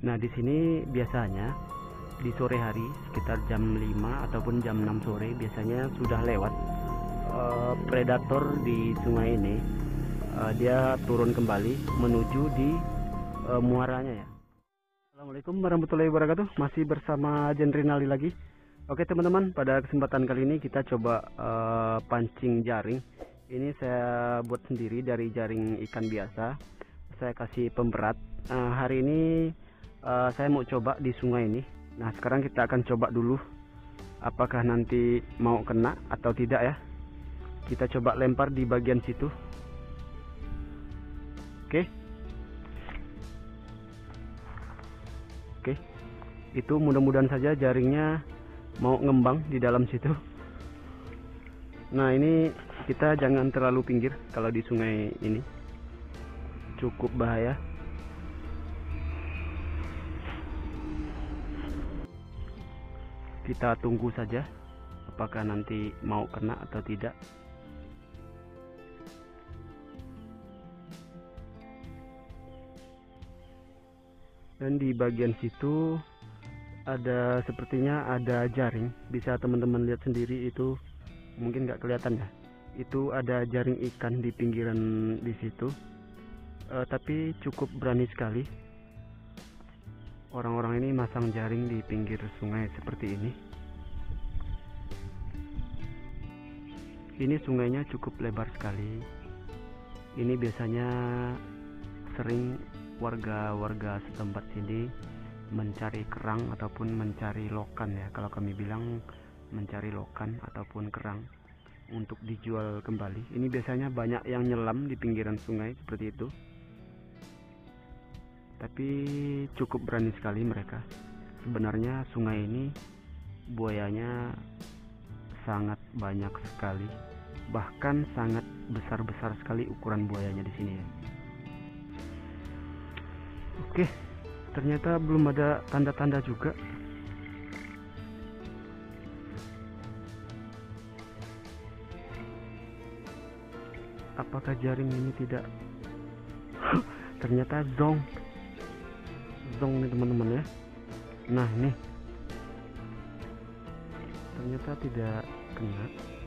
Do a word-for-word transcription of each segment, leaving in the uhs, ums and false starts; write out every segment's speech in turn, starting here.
Nah, di sini biasanya di sore hari sekitar jam lima ataupun jam enam sore biasanya sudah lewat uh, predator di sungai ini. Uh, dia turun kembali menuju di uh, muaranya ya. Assalamualaikum warahmatullahi wabarakatuh. Masih bersama Jendrinali lagi. Oke teman-teman, pada kesempatan kali ini kita coba uh, pancing jaring. Ini saya buat sendiri dari jaring ikan biasa. Saya kasih pemberat. Uh, hari ini uh, saya mau coba di sungai ini. Nah, sekarang kita akan coba dulu apakah nanti mau kena atau tidak ya. Kita coba lempar di bagian situ. Oke. Oke. Itu mudah-mudahan saja jaringnya mau ngembang di dalam situ. Nah, ini kita jangan terlalu pinggir kalau di sungai ini. Cukup bahaya. Kita tunggu saja apakah nanti mau kena atau tidak. Dan di bagian situ ada, sepertinya ada jaring. Bisa teman-teman lihat sendiri, itu mungkin nggak kelihatan ya. Itu ada jaring ikan di pinggiran di situ. Uh, tapi cukup berani sekali orang-orang ini masang jaring di pinggir sungai seperti ini. Ini sungainya cukup lebar sekali. Ini biasanya sering warga-warga setempat sini mencari kerang ataupun mencari lokan ya. Kalau kami bilang mencari lokan ataupun kerang untuk dijual kembali. Ini biasanya banyak yang nyelam di pinggiran sungai seperti itu. Tapi cukup berani sekali mereka. Sebenarnya sungai ini buayanya sangat banyak sekali, bahkan sangat besar-besar sekali ukuran buayanya di sini ya. Oke, ternyata belum ada tanda-tanda juga. Apakah jaring ini tidak? Ternyata zong. Zong nih teman-teman ya. Nah, ini ternyata tidak kena.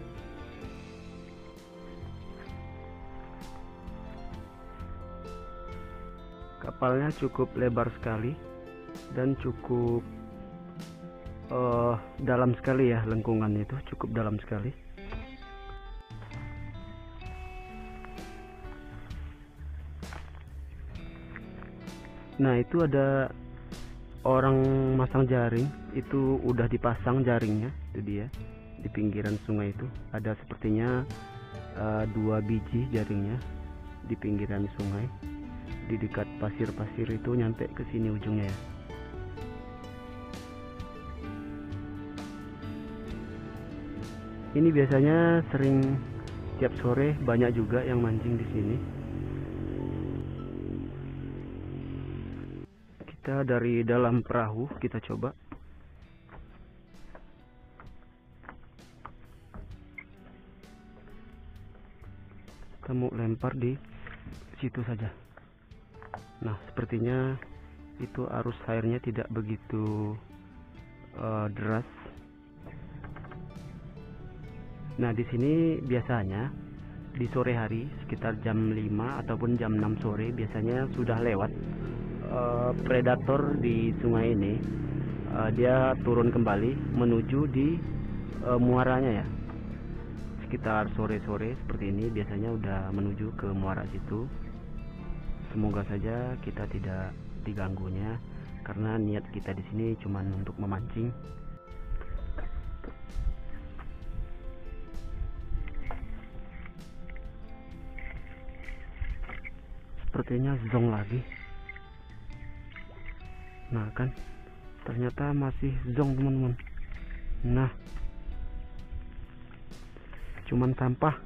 Kapalnya cukup lebar sekali dan cukup uh, dalam sekali ya, lengkungannya itu cukup dalam sekali. Nah, itu ada orang masang jaring. Itu udah dipasang jaringnya, itu dia di pinggiran sungai itu. Ada sepertinya uh, dua biji jaringnya di pinggiran sungai, di dekat pasir-pasir itu, nyampe ke sini ujungnya ya. Ini biasanya sering tiap sore banyak juga yang mancing di sini. Kita dari dalam perahu kita coba. Kita mau lempar di situ saja. Nah, sepertinya itu arus airnya tidak begitu uh, deras. Nah, di sini biasanya di sore hari sekitar jam lima ataupun jam enam sore biasanya sudah lewat uh, predator di sungai ini. Uh, dia turun kembali menuju di uh, muaranya ya. Sekitar sore-sore seperti ini biasanya udah menuju ke muara situ. Semoga saja kita tidak diganggunya, karena niat kita di sini cuma untuk memancing. Sepertinya zong lagi. Nah kan, ternyata masih zong teman-teman. Nah, cuman sampah.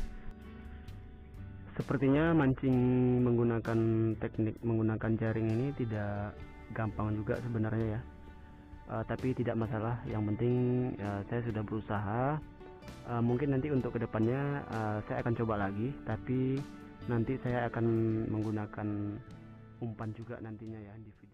Sepertinya mancing menggunakan teknik menggunakan jaring ini tidak gampang juga sebenarnya ya. Uh, tapi tidak masalah, yang penting uh, saya sudah berusaha. Uh, mungkin nanti untuk kedepannya uh, saya akan coba lagi, tapi nanti saya akan menggunakan umpan juga nantinya ya di video.